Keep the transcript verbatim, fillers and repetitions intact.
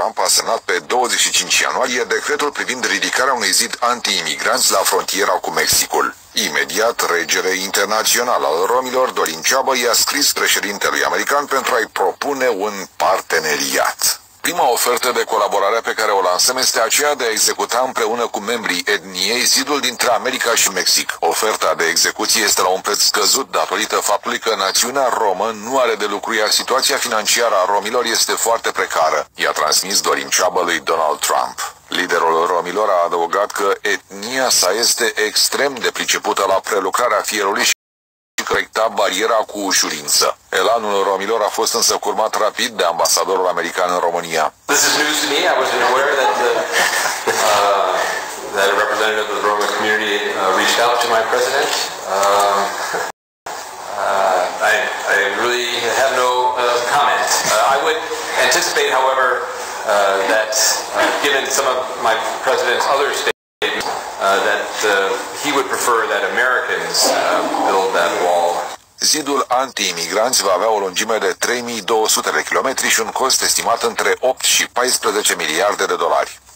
Trump a semnat pe douăzeci și cinci ianuarie decretul privind ridicarea unui zid anti-imigranți la frontiera cu Mexicul. Imediat, regele internațional al romilor, Dorin Ceabă, i-a scris președintelui american pentru a-i propune un parteneriat. Prima ofertă de colaborare pe care o lansăm este aceea de a executa împreună cu membrii etniei zidul dintre America și Mexic. Oferta de execuție este la un preț scăzut datorită faptului că națiunea romă nu are de lucru, iar situația financiară a romilor este foarte precară, i-a transmis Dorin Ceabă lui Donald Trump. Liderul romilor a adăugat că etnia sa este extrem de pricepută la prelucrarea fierului și corecta bariera cu ușurință. Elanul romilor a fost însă curmat rapid de ambasadorul american în România. This is news to me. I wasn't aware that the, uh, that a representative of the Roma community uh, reached out to my president. Um, uh, I, I really have no uh, comment. Uh, I would anticipate, however, uh, that uh, given some of my president's other statements, Uh, that uh, he would prefer that Americans uh, build that wall. Zidul anti-imigranți va avea o lungime de trei mii două sute de kilometri și un cost estimat între opt și paisprezece miliarde de dolari.